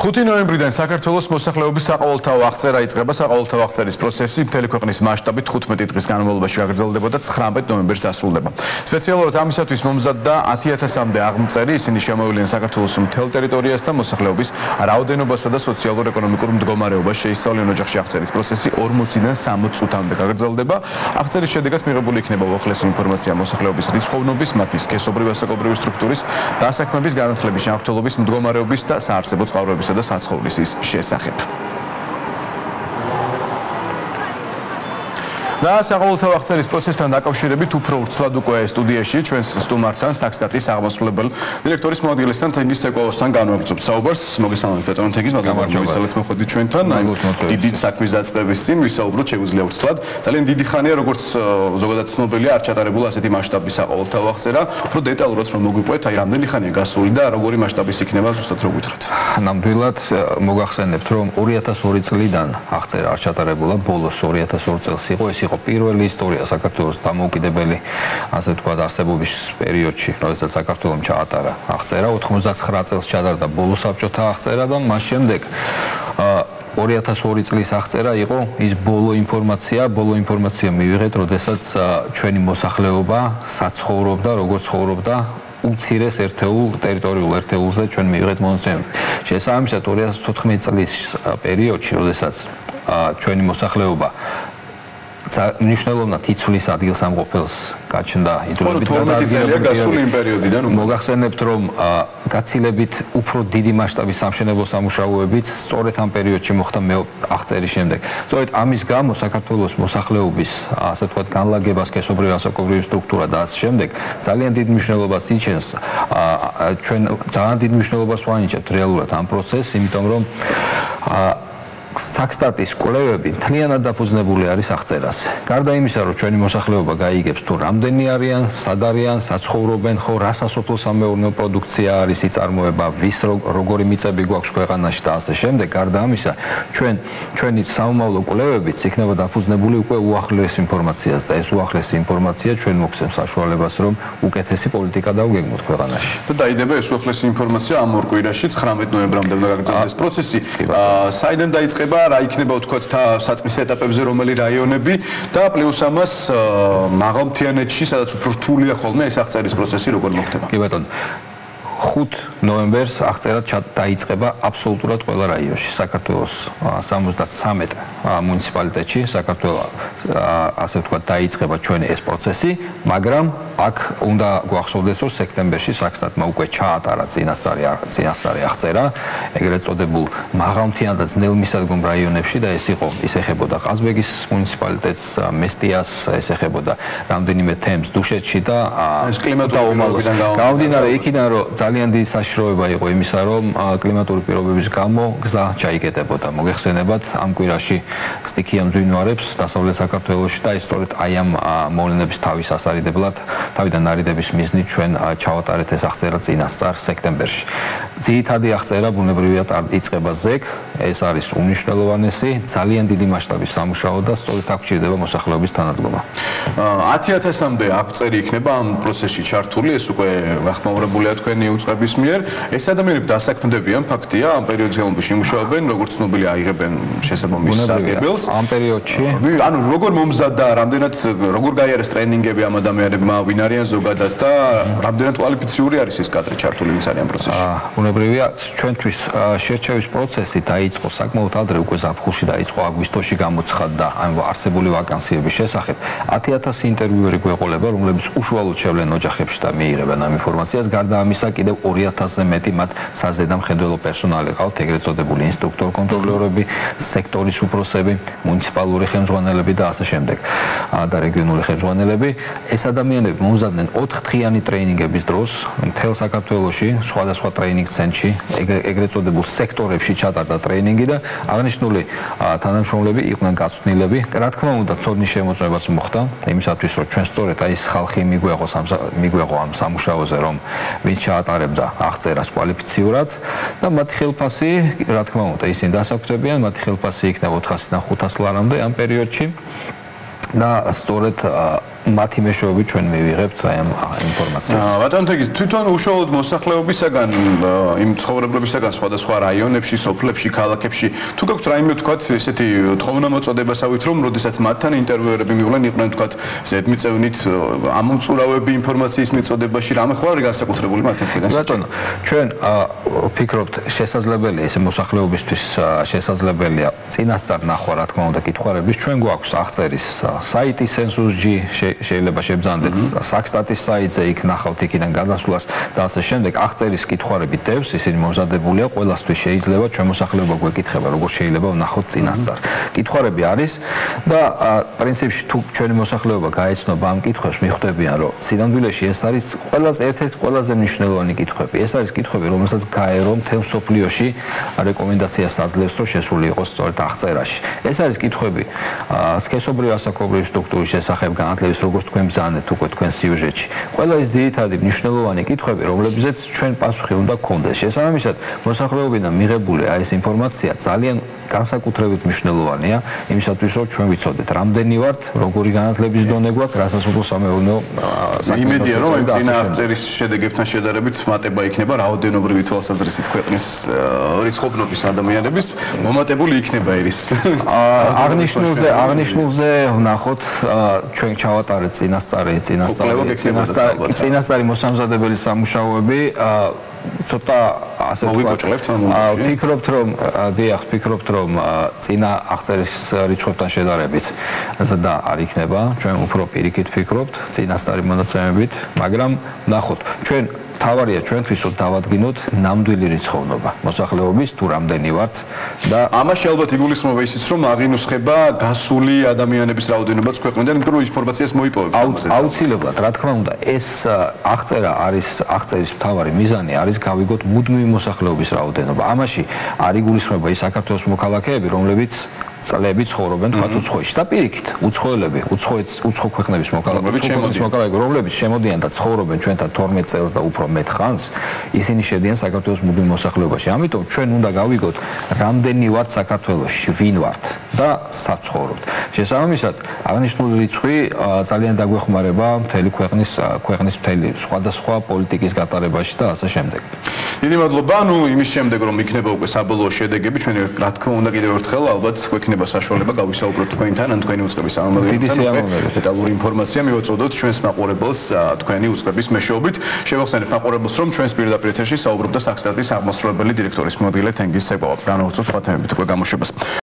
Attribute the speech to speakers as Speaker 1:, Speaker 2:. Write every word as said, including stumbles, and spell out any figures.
Speaker 1: ხუთი ნოემბრიდან საქართველოს მოსახლეობის საყოველთაო აღწერა იწყება. საყოველთაო აღწერის პროცესი მთელი ქვეყნის მასშტაბით თხუთმეტი დღის განმავლობაში გაგრძელდება და ცხრამეტ ნოემბერს დასრულდება. სპეციალურად ამისათვის მომზადდა ათი ათასამდე აღმწერი, ისინი შემოივლიან საქართველოს მთელ ტერიტორიას და მოსახლეობის რაოდენობასა და სოციალურ-ეკონომიკურ მდგომარეობას შეისწავლიან. ოჯახში აღწერის პროცესი ორმოციდან სამოცი წუთამდე გაგრძელდება. აღწერის შედეგად მიღებული იქნება უახლესი ინფორმაცია მოსახლეობის რიცხოვნობის, მათი სქესობრივ-ასაკობრივი სტრუქტურის, დასაქმების, განათლების, ჯანმრთელობის, მდგომარეობის და საარსებო წყაროებისა და საცხოვრისის შესახებ. და საყოველთაო აღწერის პროცესთან დაკავშირებით უფრო ვრცლად უკვე სტუდიაში ჩვენს სტუმართან საქსტატის აღმასრულებელ დირექტორის მოადგილესთან თენგიზ ცეკოვოსთან განვაგრძობთ საუბარს. მოგესალმებით ბატონო თენგიზ, მაგრამ მოიცალეთ მოხდით ჩვენთან. დიდი საქმის დაწყების წინ ვისაუბროთ შეგვიძლია ვრცლად. ძალიან დიდი ხანია როგორც ზოგადად ცნობილია არ ჩატარებულა ასეთი მასშტაბის საყოველთაო აღწერა. უფრო დეტალურად რომ მოგვიყვეთ, აი რამდენი ხანია გასული და როგორი მასშტაბის იქნება ზუსტად რო გითხრათ.
Speaker 2: ნამდვილად მოგახსენებთ რომ ორი ათას ორი წლიდან აღწერა არ ჩატარებულა, ბოლოს ორი ათას ორი წელს იყო ეს იყო პირველი ისტორია საქართველოს დამოუკიდებელი ასე ვთქვათ არსებობის პერიოდში, როდესაც საქართველოს ჩაატარა აღწერა. ოთხმოცდაცხრა წელს ჩატარდა ბოლო საბჭოთა აღწერა და მას შემდეგ ორი ათას ორი წლის აღწერა იყო ის ბოლო ინფორმაცია, ბოლო ინფორმაცია მივიღეთ, როდესაც ჩვენი მოსახლეობა საცხოვრობდა, როგორ ცხოვრობდა უმცირეს ერთეულ ტერიტორიულ ერთეულზე ჩვენ მივიღეთ მონაცემები. შესაბამისად ორი ათას თოთხმეტი წლის პერიოდში, როდესაც ჩვენი მოსახლეობა მნიშვნელოვნად იცვლის ადგილსამყოფელს გაჩნდა იდეოლოგიურად
Speaker 1: თორმეტი წელია გასული იმ პერიოდიდან.
Speaker 2: მოგახსენებთ რომ გაცილებით უფრო დიდი მასშტაბის სამშენებლო სამუშაოებიც სწორედ ამ პერიოდში მოხდა აღწერის შემდეგ. სწორედ ამის გამო საქართველოს მოსახლეობის ასე ვთქვათ განლაგება, სქესობრივ-ასაკობრივი სტრუქტურა და ასე შემდეგ ძალიან დიდ მნიშვნელობას იჩენს. ჩვენ ძალიან დიდ მნიშვნელობას ვანიჭებთ რეალურად ამ პროცესს, იმიტომ რომ საქსტატის კვლევები მთლიანად დაფუძნებული არის აღწერას. გარდა იმისა, რომ ჩვენი მოსახლეობა გაიგებს თუ რამდენი არიან, სად არიან, საცხოვრობენ, ხო, რა სასოფლო-სამეურნეო პროდუქცია არის, იწარმოება, ვის როგორი მიწები გვაქვს ქვეყანაში და ასე შემდეგ. გარდა ამისა, ჩვენ ჩვენი საომავლო კვლევებიც იქნება დაფუძნებული უკვე უახლოეს ინფორმაციას და ეს უახლესი ინფორმაცია ჩვენ მოგცემს საშუალებას, რომ უკეთესი პოლიტიკა დავგეგმოთ ქვეყანაში.
Speaker 1: და დაიდება ეს უახლესი ინფორმაცია ამ ორ კვირაში ცხრამეტ ნოემბრამდე უნდა გაგრძელდეს პროცესი. საიდან დაიწყება რა იქნება ვთქვათ საწყის ეტაპებზე რომელი რაიონები და პლუს ამას მაღალმთიანეთში სადაც უფრო რთულია ხოლმე ეს აღწერის პროცესი როგორ მოხდება?
Speaker 2: კი ბატონო. ხუთი ნოემბერს აღწერა დაიწყება აბსოლუტურად ყველა რაიონში. საქართველოს სამოცდათრამეტ მუნიციპალიტეტში საქართველოს ასე ვთქვათ დაიწყება ჩვენი ეს პროცესი, მაგრამ აქ უნდა გვახსოვდეს, რომ სექტემბერში საქსტატმა უკვე ჩაატარა წინასწარი წინასწარი აღწერა, ეგრეთ წოდებულ მაღალმთიან და ძნელმისადგომ რაიონებში და ეს იყო ის ეხებოდა ყაზბეგის მუნიციპალიტეტს, მესტიას, ეს ეხებოდა რამდენიმე თემს დუშეთში და
Speaker 1: ეს კლიმატური პირობებიდან
Speaker 2: გამომდინარე იქიდან რომ ძალიან დიდი საშიშროება იყო იმისა, რომ კლიმატური პირობების გამო გზა ჩაიკეტებოდა. მოგეხსენებათ ამ კვირაში სტიქია მძვინვარებს დასავლეთ საქართველოში და ის სწორედ აი ამ მოვლენების თავის ასარიდებლად, თავიდან არიდების მიზნით ჩვენ ჩავატარეთ ეს აღწერა წინასწარ სექტემბერში. ძირითადი აღწერა ბუნებრივად იწყება ზეგ, ეს არის უმნიშვნელოვანესი, ძალიან დიდი მასშტაბის სამუშაო და სწორედ აქ გვჭირდება მოსახლეობის თანადგომა.
Speaker 1: ათი ათასამდე აღწერი იქნება ამ პროცესში ჩართული, ეს უკვე გახმაურებულია თქვენი უწყების მიერ. ეს ადამიანები დასაქმდებიან, ფაქტია, ამ პერიოდში იმუშაობენ, როგორც ცნობილია, აიღებენ შესაბამის სარგებელს.
Speaker 2: ამ პერიოდში,
Speaker 1: ანუ როგორ მომზადდა, რამდენად როგორ გაიარეს ტრენინგები ამ ადამიანებმა, ვინ არიან ზოგადად და რამდენად კვალიფიციური არის ეს კადრი ჩართული ვინც არის ამ პროცესში?
Speaker 2: ბუნებრივია, ჩვენთვის შერჩევის პროცესი დაიწყო საკმაოდ ადრე, უკვე ზაფხულში დაიწყო, აგვისტოში გამოცხადდა ამ არსებული ვაკანსიების შესახებ. ათი ათასი ინტერვიუერი გვეყოლება, რომლებიც უშუალოდ შევლენ ოჯახებში და მიიღებენ ამ ინფორმაციას. გარდა ამისა, კიდევ ორი ათასზე მეტი მათ საზედამხედველო პერსონალი ყავთ, ეგრეთ წოდებული ინსტრუქტორ-კონტროლერები, სექტორის უფროსები, მუნიციპალური ხელმძღვანელები და ასე შემდეგ და რეგიონული ხელმძღვანელები. ეს ადამიანები მომზადდნენ ოთხდღიანი ტრეინინგების დროს მთელ საქართველოში, სხვადასხვა ტრეინინგ ცენტრში, ეგრეთ წოდებულ სექტორებში ჩატარდა ტრეინინგი და აღნიშნული თანამშრომლები იყვნენ გაწვრთნილები. რა თქმა უნდა, ცოდნის შემოწმებაც მოხდა, იმისათვის, რომ ჩვენ სწორედ აი ეს ხალხი მიგვეღოს ამ მიგვეღო ამ სამუშაოზე, რომ ვინც ჩაატარებდა აღწერას კვალიფიციურად და მათი ხელფასი, რა თქმა უნდა, ისინი დასაქმდებიან, მათი ხელფასი იქნება ოთხასიდან ხუთას ლარამდე ამ პერიოდში და სწორედ მათი მეშვეობით ჩვენ მივიღებთ აი ამ ინფორმაციას.
Speaker 1: ბატონო თეგის თვითონ უშუალოდ მოსახლეობისაგან იმ ცხოვრებლებისაგან სხვადასხვა რაიონებში, სოფლებში, ქალაქებში თუ გაქვთ რაიმე თქვათ ესეთი თხოვნამოწოდებასავით რომ როდესაც მათთან ინტერვიუერები მიიღნენ იყვნენ თქვათ ესეთ მიწევნით ამომწურავები ინფორმაციის მიწოდებაში რამე ხარ განსაკუთრებული მათი მხრიდან.
Speaker 2: ბატონო ჩვენ ვფიქრობთ შესაძლებელია ეს მოსახლეობისთვის შესაძლებელია წინასწარ ნახვა რა თქმა უნდა კითხვარების ჩვენ გვაქვს აღწერის საიტი Census.gi შეიძლება შევძანდეთ საქსტატის საიტზე იქ ნახავთ იქიდან გადასვლას და ასე შემდეგ აღწერის კითხვარები დევს ისინი მომზადებულია ყველასთვის შეიძლება ჩვენ მოსახლეობა გვეკითხება როგორ შეიძლება ვნახოთ წინასწარ კითხვარები არის და პრინციპში თუ ჩვენი მოსახლეობა გაეცნობა ამ კითხვებს მიხვდებიან რომ სინამდვილეში ეს არის ყველაზე ერთ-ერთი ყველაზე მნიშვნელოვანი კითხვები ეს არის კითხვები რომელსაც გაერო მთელ მსოფლიოში რეკომენდაციას აძლევს რომ შესული იყოს სწორედ აღწერაში ეს არის კითხვები სქესობრივი ასაკობრივი სტრუქტურის შესახებ განათლების როგორც თქვენ ბრძანეთ უკვე თქვენ სიუჟეტში ყველა ის ძირითადი მნიშვნელოვანი კითხვები რომლებზეც ჩვენ პასუხი უნდა გქონდეს შესაბამისად მოსახლეობიდან მიღებული აი ეს ინფორმაცია ძალიან განსაკუთრებით მნიშვნელოვანია იმისათვის რომ ჩვენ ვიცოდეთ რამდენი ვართ როგორი განათლების დონე გვაქვს რასაც უფრო სამეურნეო
Speaker 1: იმედია რომ იმ წინა აღწერის შედეგებთან შედარებით მატება იქნება რაოდენობრივი თვალსაზრისით ქვეყნის რიცხოვნობის ადამიანების მომატებული იქნება ის
Speaker 2: აღნიშნულზე აღნიშნულზე ვნახოთ ჩვენ ჩავატარეთ წინასწარი წინასწარი წინასწარი მოსამზადებელი სამუშაოები ცოტა ასე
Speaker 1: ვთქვათ
Speaker 2: ვფიქრობთ რომ დიახ ვფიქრობთ რომ წინა აღწერის რიცხვებთან შედარებით ზრდა არ იქნება ჩვენ უფრო პირიქით ვფიქრობთ წინასწარი მონაცემებით მაგრამ ნახოთ ჩვენ თავარია ჩვენთვის რომ დავადგინოთ ნამდვილი რიცხოვნობა მოსახლეობის თუ რამდენი ვართ და
Speaker 1: ამაში ალბათ იგულისხმება ისიც რომ აღინუსხება გასული ადამიანების რაოდენობაც ქვეყნიდან იმიტომ რომ ინფორმაციას მოიპოვებთ
Speaker 2: აუცილებლად რა თქმა უნდა ეს აღწერა არის აღწერის მთავარი მიზანი არის გავიგოთ მუდმივი მოსახლეობის რაოდენობა ამაში არ იგულისხმება ის საქართველოს მოქალაქეები რომლებიც წლები ცხოვრობენ თქვათ უცხოეთში და პირიქით უცხოელები უცხო ქვეყნების მოქალაქეები რომლებიც შემოდიან და ცხოვრობენ ჩვენთან თორმეტ წელს და უფრო მეტ ხანს ისინი შედიან საქართველოს მუდმივ მოსახლეობაში ამიტომ ჩვენ უნდა გავიგოთ რამდენი ვართ საქართველოში ვინ ვართ და საცხოვრობთ შესაბამისად აღნიშნული რიცხვი ძალიან დაგვეხმარება მთელი ქვეყნის ქვეყნის მთელი სხვადასხვა პოლიტიკის გატარებაში და ასე შემდეგ
Speaker 1: დიდი მადლობა ნუ იმის შემდეგ რომ იქნება უკვე საბოლოო შედეგები ჩვენ რა თქმა უნდა კიდევ ერთხელ ალბათ გვექნება საშუალება გავისაუბროთ თქვენთან ან თქვენი უწყების
Speaker 2: წარმომადგენლებთან
Speaker 1: დეტალური ინფორმაცია მივაწოდოთ ჩვენს მაყურებელს თქვენი უწყების მეშვეობით შევახსენებთ მაყურებელს რომ ჩვენს პირდაპირ ეთერში საუბრობდა საქსტატის აღმასრულებელი დირექტორის მოადგილე თენგიზ ცეკვავა განაუცხოთ სხვა თემებით უკვე გამოშვებას